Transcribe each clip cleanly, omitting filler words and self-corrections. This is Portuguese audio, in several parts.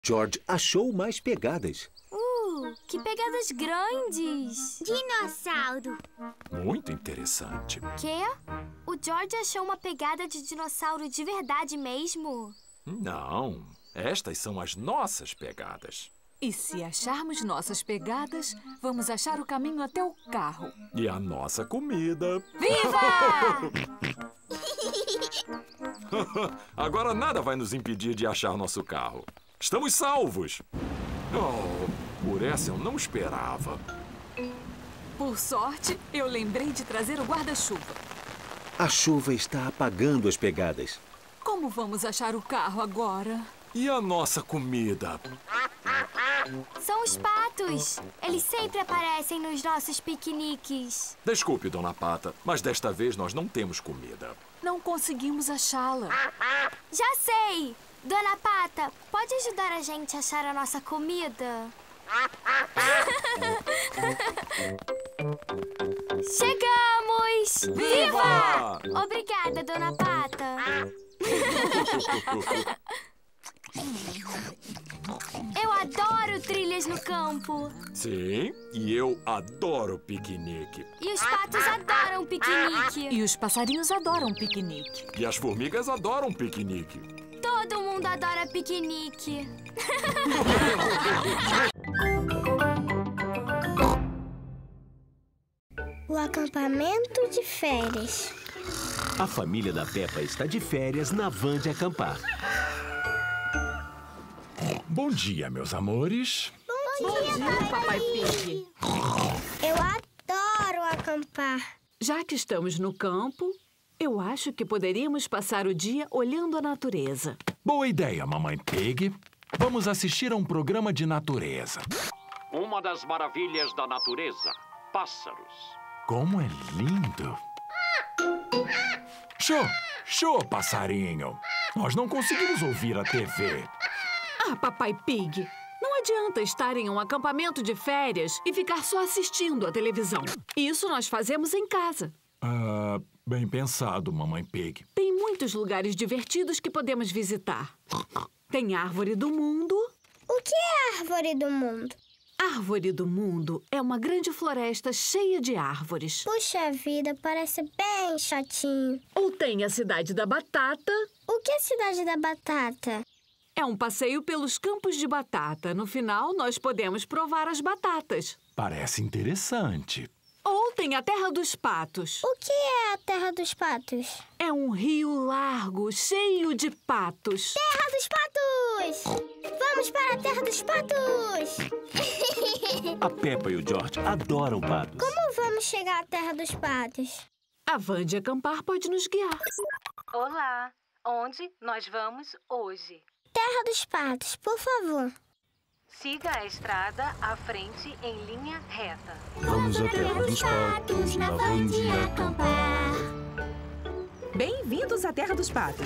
George achou mais pegadas. Que pegadas grandes! Dinossauro. Muito interessante. Quê? O George achou uma pegada de dinossauro de verdade mesmo? Não, estas são as nossas pegadas. E se acharmos nossas pegadas, vamos achar o caminho até o carro. E a nossa comida. Viva! Agora nada vai nos impedir de achar nosso carro. Estamos salvos! Oh, por essa eu não esperava. Por sorte, eu lembrei de trazer o guarda-chuva. A chuva está apagando as pegadas. Como vamos achar o carro agora? E a nossa comida? São os patos. Eles sempre aparecem nos nossos piqueniques. Desculpe, Dona Pata, mas desta vez nós não temos comida. Não conseguimos achá-la. Já sei! Dona Pata, pode ajudar a gente a achar a nossa comida? Chegamos! Viva! Obrigada, Dona Pata. Eu adoro trilhas no campo. Sim, e eu adoro piquenique. E os patos adoram piquenique. E os passarinhos adoram piquenique. E as formigas adoram piquenique. Todo mundo adora piquenique. O acampamento de férias. A família da Peppa está de férias na van de acampar. Bom dia, meus amores. Bom dia, Papai Pig. Eu adoro acampar. Já que estamos no campo, eu acho que poderíamos passar o dia olhando a natureza. Boa ideia, Mamãe Pig. Vamos assistir a um programa de natureza. Uma das maravilhas da natureza, pássaros. Como é lindo! Show, passarinho! Nós não conseguimos ouvir a TV. Ah, Papai Pig, não adianta estar em um acampamento de férias e ficar só assistindo à televisão. Isso nós fazemos em casa. Ah, bem pensado, Mamãe Pig. Tem muitos lugares divertidos que podemos visitar. Tem Árvore do Mundo. O que é a Árvore do Mundo? Árvore do Mundo é uma grande floresta cheia de árvores. Puxa vida, parece bem chatinho. Ou tem a Cidade da Batata. O que é a Cidade da Batata? É um passeio pelos campos de batata. No final, nós podemos provar as batatas. Parece interessante. Ou tem a Terra dos Patos. O que é a Terra dos Patos? É um rio largo, cheio de patos. Terra dos Patos! Vamos para a Terra dos Patos! A Peppa e o George adoram patos. Como vamos chegar à Terra dos Patos? A van de acampar pode nos guiar. Olá! Onde nós vamos hoje? Terra dos Patos, por favor. Siga a estrada à frente em linha reta. Vamos à Terra dos Patos, na van de acampar. Bem-vindos à Terra dos Patos.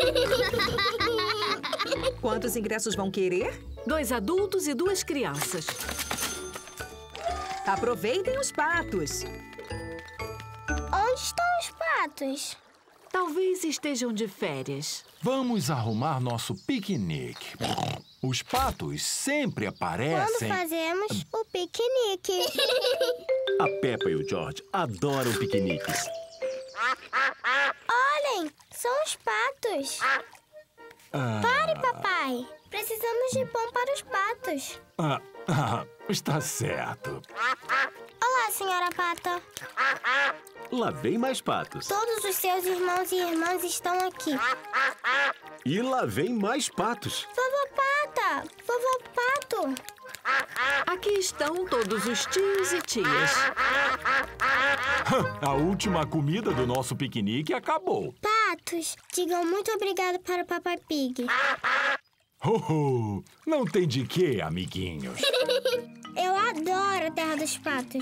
Quantos ingressos vão querer? 2 adultos e 2 crianças. Aproveitem os patos. Onde estão os patos? Talvez estejam de férias. Vamos arrumar nosso piquenique. Os patos sempre aparecem... Quando fazemos o piquenique. A Peppa e o George adoram piqueniques. Olhem, são os patos. Pare, papai. Precisamos de pão para os patos. Está certo. Olá, senhora Pata. Lá vem mais patos. Todos os seus irmãos e irmãs estão aqui. E lá vem mais patos. Vovó Pata! Vovó Pato! Aqui estão todos os tios e tias. A última comida do nosso piquenique acabou. Patos, digam muito obrigado para o Papai Pig. Não tem de quê, amiguinhos. Eu adoro a Terra dos Patos.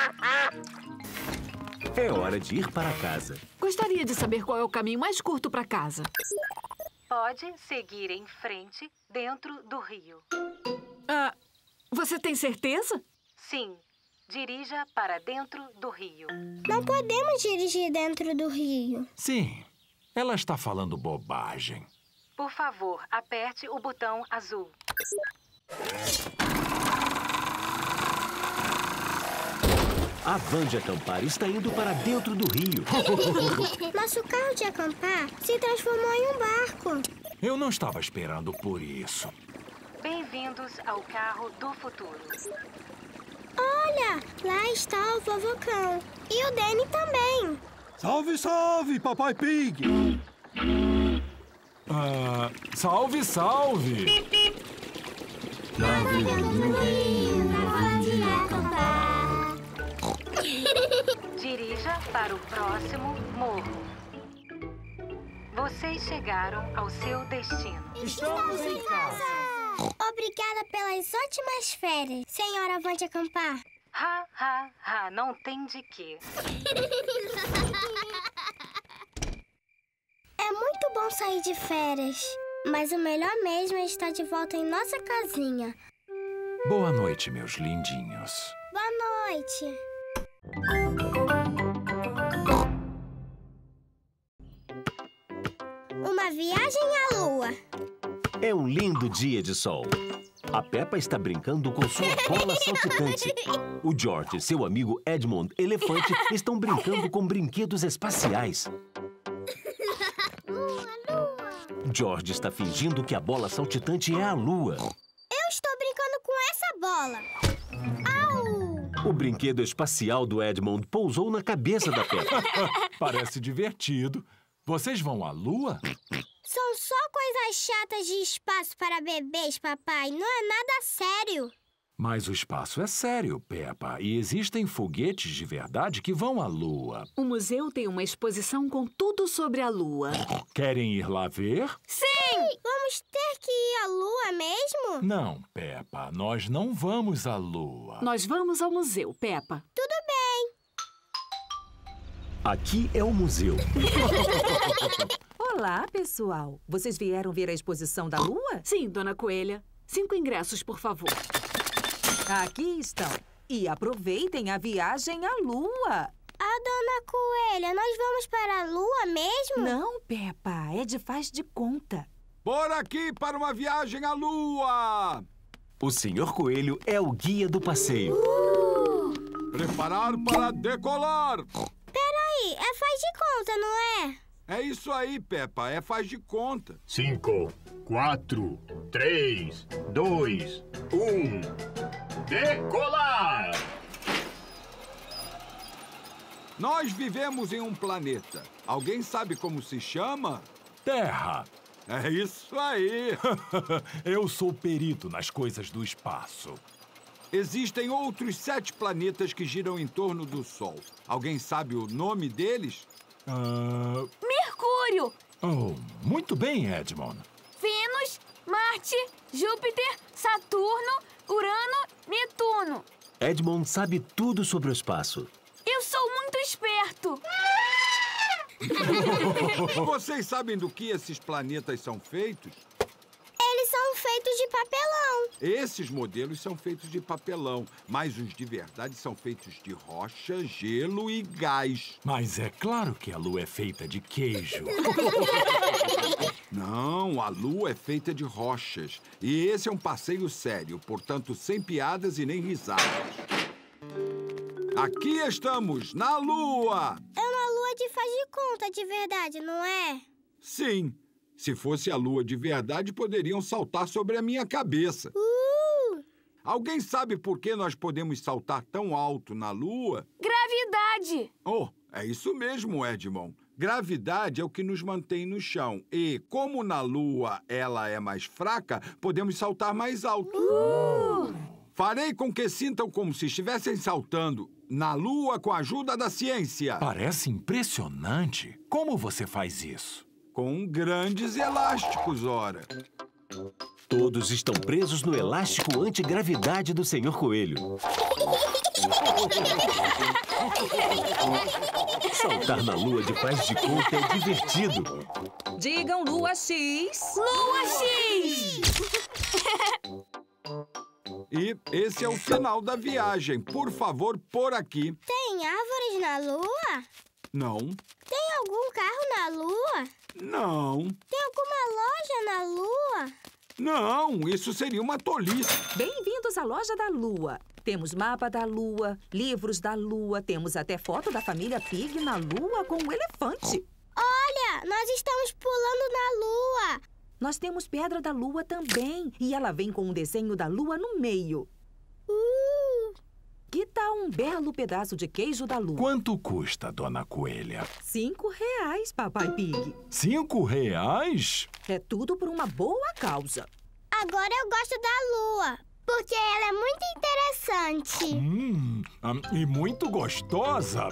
É hora de ir para casa. Gostaria de saber qual é o caminho mais curto para casa. Pode seguir em frente dentro do rio. Você tem certeza? Sim, dirija para dentro do rio. Não podemos dirigir dentro do rio. Sim, ela está falando bobagem. Por favor, aperte o botão azul. A van de acampar está indo para dentro do rio. Nosso carro de acampar se transformou em um barco. Eu não estava esperando por isso. Bem-vindos ao carro do futuro. Olha, lá está o vovô cão. E o Danny também. Salve, salve, Papai Pig! Salve, salve! Navegando no rio, na van de acampar. Dirija para o próximo morro. Vocês chegaram ao seu destino. Estamos em casa. Obrigada pelas ótimas férias, senhora van de acampar. Ha, ha, ha, não tem de quê. É muito bom sair de férias, mas o melhor mesmo é estar de volta em nossa casinha. Boa noite, meus lindinhos. Boa noite. Uma viagem à lua. É um lindo dia de sol. A Peppa está brincando com sua bola saltitante. O George e seu amigo Edmond Elefante estão brincando com brinquedos espaciais. Lua. George está fingindo que a bola saltitante é a lua. Eu estou brincando com essa bola. Au! O brinquedo espacial do Edmond pousou na cabeça da Peppa. Parece divertido. Vocês vão à lua? São só coisas chatas de espaço para bebês, papai. Não é nada sério. Mas o espaço é sério, Peppa. E existem foguetes de verdade que vão à lua. O museu tem uma exposição com tudo sobre a lua. Querem ir lá ver? Sim! Vamos ter que ir à lua mesmo? Não, Peppa. Nós não vamos à lua. Nós vamos ao museu, Peppa. Tudo bem. Aqui é o museu. Olá, pessoal. Vocês vieram ver a exposição da Lua? Sim, Dona Coelha. 5 ingressos, por favor. Aqui estão. E aproveitem a viagem à Lua. Dona Coelha, nós vamos para a lua mesmo? Não, Peppa. Ed faz de conta. Por aqui para uma viagem à lua! O Senhor Coelho é o guia do passeio. Preparar para decolar! Peraí, é faz de conta, não é? É isso aí, Peppa, é faz de conta. 5, 4, 3, 2, 1. Decolar! Nós vivemos em um planeta. Alguém sabe como se chama? Terra. É isso aí. Eu sou perito nas coisas do espaço. Existem outros 7 planetas que giram em torno do Sol. Alguém sabe o nome deles? Mercúrio, Oh, muito bem, Edmond. Vênus, Marte, Júpiter, Saturno, Urano, Netuno. Edmond sabe tudo sobre o espaço. Eu sou muito esperto. Vocês sabem do que esses planetas são feitos? Eles são feitos de papelão. Esses modelos são feitos de papelão, mas os de verdade são feitos de rocha, gelo e gás. Mas é claro que a lua é feita de queijo. Não, a lua é feita de rochas. E esse é um passeio sério, portanto, sem piadas e nem risadas. Aqui estamos, na lua! É uma lua de faz de conta de verdade, não é? Sim. Se fosse a lua de verdade, poderiam saltar sobre a minha cabeça. Alguém sabe por que nós podemos saltar tão alto na lua? Gravidade. Oh, é isso mesmo, Edmond. Gravidade é o que nos mantém no chão. E, como na lua ela é mais fraca, podemos saltar mais alto. Farei com que sintam como se estivessem saltando na lua com a ajuda da ciência. Parece impressionante. Como você faz isso? Com grandes elásticos, ora. Todos estão presos no elástico antigravidade do Senhor Coelho. Saltar na lua de faz de conta é divertido. Digam Lua X. Lua X! E esse é o sinal da viagem. Por favor, por aqui. Tem árvores na lua? Não. Tem algum carro na lua? Não. Tem alguma loja na lua? Não, isso seria uma tolice. Bem-vindos à Loja da Lua. Temos mapa da Lua, livros da Lua, temos até foto da família Pig na Lua com um elefante. Olha, nós estamos pulando na Lua. Nós temos pedra da Lua também, e ela vem com um desenho da Lua no meio. Que tal um belo pedaço de queijo da Lua? Quanto custa, Dona Coelha? R$5, Papai Pig. R$5? É tudo por uma boa causa. Agora eu gosto da Lua, porque ela é muito interessante. E muito gostosa.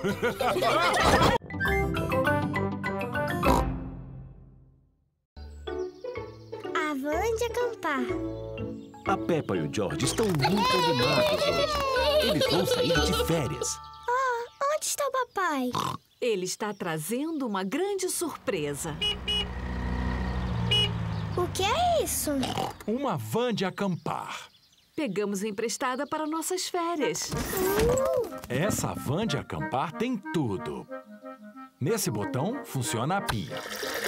A van de acampar. A Peppa e o George estão muito animados hoje. Eles vão sair de férias. Onde está o papai? Ele está trazendo uma grande surpresa. O que é isso? Uma van de acampar. Pegamos emprestada para nossas férias. Essa van de acampar tem tudo. Nesse botão funciona a pia.